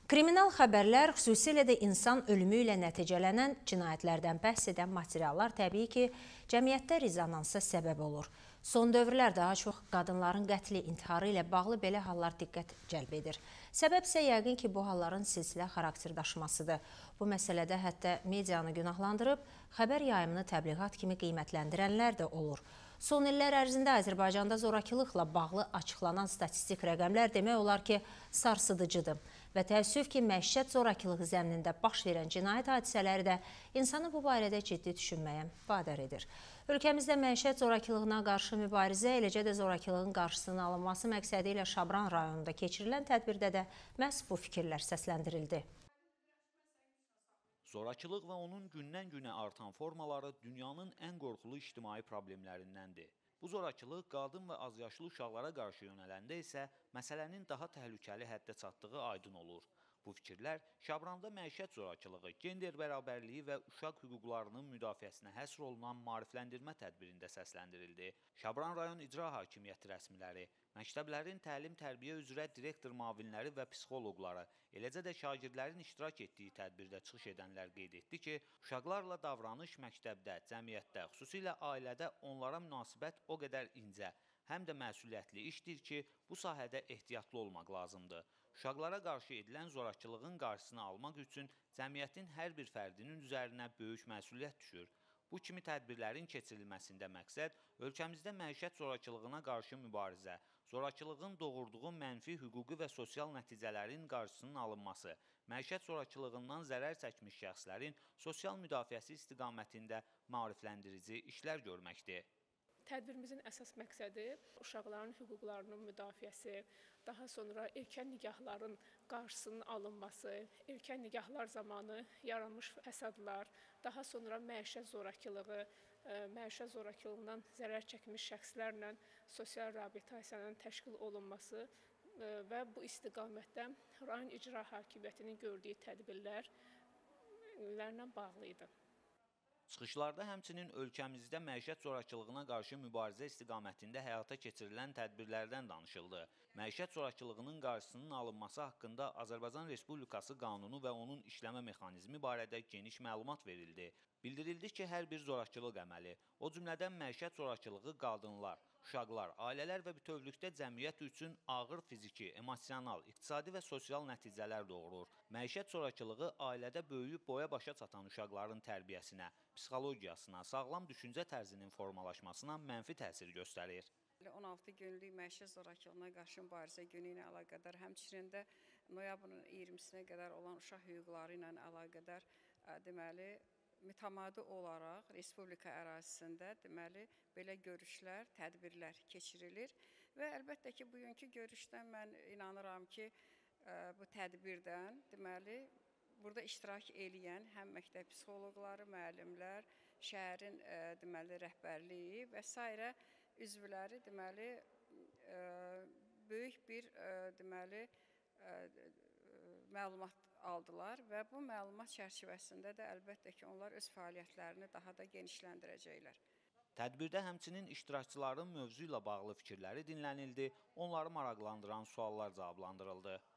Kriminal xəbərlər, xüsusilə də insan ölümü ilə nəticələnən cinayətlərdən bəhs edən materiallar təbii ki, cəmiyyətdə rezonansa səbəb olur. Son dövrlər daha çox qadınların qətli, intiharı ilə bağlı belə hallar diqqət cəlb edir. Səbəb isə yəqin ki, bu halların silsilə xarakter daşımasıdır. Bu məsələdə hətta medianı günahlandırıb, xəbər yayımını təbliğat kimi qiymətləndirənlər də olur. Son illər ərzində Azərbaycanda zorakılıqla bağlı açıqlanan statistik rəqəmlər demək olar ki, sarsıdıcıdır. Və təəssüf ki, məişət zorakılığı zəminində baş verən cinayət hadisələri də insanı bu barədə ciddi düşünməyə vadar edir. Ölkəmizdə məişət zorakılığına qarşı mübarizə, eləcə də zorakılığın qarşısının alınması məqsədi ilə Şabran rayonunda keçirilən tədbirdə də məhz bu fikirlər səsləndirildi. Zorakılıq və onun gündən-günə artan formaları dünyanın ən qorxulu ictimai problemlərindəndir. Bu zorakılıq qadın və azyaşlı uşaqlara qarşı yönələndə isə məsələnin daha təhlükəli həddə çatdığı aydın olur. Bu fikirlər Şabranda məişət zorakılığı, gender bərabərliyi və uşaq hüquqlarının müdafiəsinə həsr olunan maarifləndirmə tədbirində səsləndirildi. Şabran rayon icra hakimiyyəti rəsmiləri, məktəblərin təlim-tərbiyə üzrə direktor müavinləri və psixoloqları, eləcə də şagirdlərin iştirak etdiyi tədbirdə çıxış edənlər qeyd etdi ki, uşaqlarla davranış məktəbdə, cəmiyyətdə, xüsusilə ailədə onlara münasibət o qədər incə, həm də məsuliyyətli işdir ki, bu sahədə ehtiyatlı olmaq lazımdır. Uşaqlara qarşı edilən zorakılığın qarşısını almaq üçün cəmiyyətin hər bir fərdinin üzərinə böyük məsuliyyət düşür. Bu kimi tədbirlərin keçirilməsində məqsəd ölkəmizdə məişət zorakılığına qarşı mübarizə, zorakılığın doğurduğu mənfi hüquqi və sosial nəticələrin qarşısının alınması, məişət zorakılığından zərər çəkmiş şəxslərin sosial müdafiəsi istiqamətində maarifləndirici işlər görməkdir. Tədbirimizin əsas məqsədi uşaqların hüquqlarının müdafiəsi, daha sonra erkən nikahların qarşısının alınması, erkən nikahlar zamanı yaranmış fəsadlar, daha sonra məişət zorakılığı, məişət zorakılığından zərər çəkmiş şəxslərlə sosial reabilitasiyasının təşkil olunması və bu istiqamətdə rayon icra hakimiyyətinin gördüyü tədbirlərlə bağlı idi. Çıxışlarda həmçinin ölkəmizdə məişət zorakılığına qarşı mübarizə istiqamətində həyata keçirilən tədbirlərdən danışıldı. Məişət zorakılığının qarşısının alınması haqqında Azərbaycan Respublikası qanunu və onun işləmə mexanizmi barədə geniş məlumat verildi. Bildirildi ki, hər bir zorakılıq əməli, o cümlədən məişət zorakılığı qadınlar, uşaqlar, ailələr və bütövlükdə cəmiyyət üçün ağır fiziki, emosional, iqtisadi və sosial nəticələr doğurur. Məişət zorakılığı ailədə böyüyüb boya-başa çatan uşaqların tərbiyəsinə, psixologiyasına, sağlam düşüncə tərzinin formalaşmasına mənfi təsir göstərir. 16 günlük məişət zorakılığına qarşı mübarizə günü ilə əlaqədar, həmçinin də noyabrın 20-sinə qədər olan uşaq hüquqları ilə əlaqədar deməli, mütəmadi olaraq Respublika ərazisində deməli, belə görüşlər, tədbirlər keçirilir və əlbəttə ki, bugünkü görüşdən mən inanıram ki, bu tədbirdən deməli, burada iştirak eləyən həm məktəb psixoloqları, müəllimlər, şəhərin deməli, rəhbərliyi və s. üzvləri deməli, böyük bir deməli, məlumat aldılar və bu məlumat çərçivəsində də əlbəttə ki, onlar öz fəaliyyətlərini daha da genişləndirəcəklər. Tədbirdə həmçinin iştirakçıların mövzu ilə bağlı fikirləri dinlənildi, onları maraqlandıran suallar cavablandırıldı.